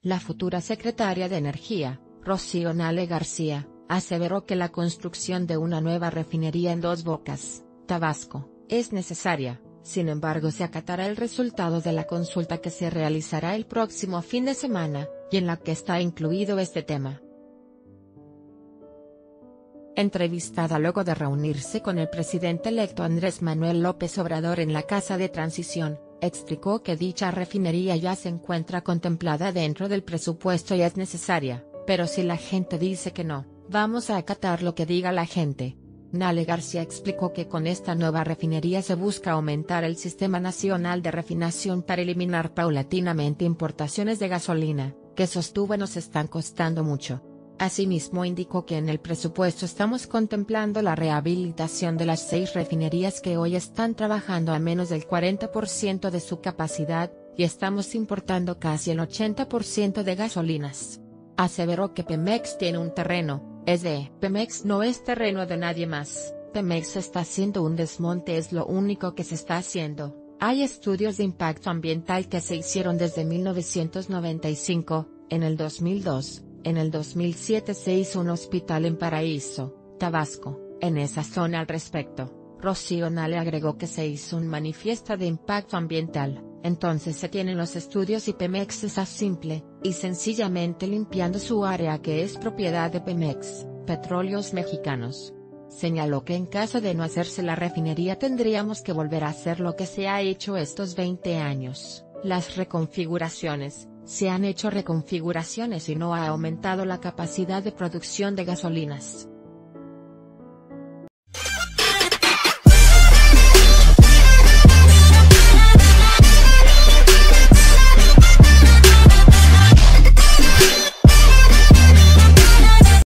La futura secretaria de Energía, Rocío Nale García, aseveró que la construcción de una nueva refinería en Dos Bocas, Tabasco, es necesaria. Sin embargo, se acatará el resultado de la consulta que se realizará el próximo fin de semana, y en la que está incluido este tema. Entrevistada luego de reunirse con el presidente electo Andrés Manuel López Obrador en la Casa de Transición, explicó que dicha refinería ya se encuentra contemplada dentro del presupuesto y es necesaria, pero si la gente dice que no, vamos a acatar lo que diga la gente. Nale García explicó que con esta nueva refinería se busca aumentar el sistema nacional de refinación para eliminar paulatinamente importaciones de gasolina, que sostuvo nos están costando mucho. Asimismo indicó que en el presupuesto estamos contemplando la rehabilitación de las 6 refinerías que hoy están trabajando a menos del 40% de su capacidad, y estamos importando casi el 80% de gasolinas. Aseveró que Pemex tiene un terreno, es de Pemex, no es terreno de nadie más. Pemex está haciendo un desmonte, es lo único que se está haciendo. Hay estudios de impacto ambiental que se hicieron desde 1995, en el 2002. En el 2007 se hizo un hospital en Paraíso, Tabasco, en esa zona al respecto. Rocío Nale agregó que se hizo un manifiesto de impacto ambiental, entonces se tienen los estudios y Pemex está simple y sencillamente limpiando su área que es propiedad de Pemex, Petróleos Mexicanos. Señaló que en caso de no hacerse la refinería tendríamos que volver a hacer lo que se ha hecho estos 20 años, las reconfiguraciones. Se han hecho reconfiguraciones y no ha aumentado la capacidad de producción de gasolinas.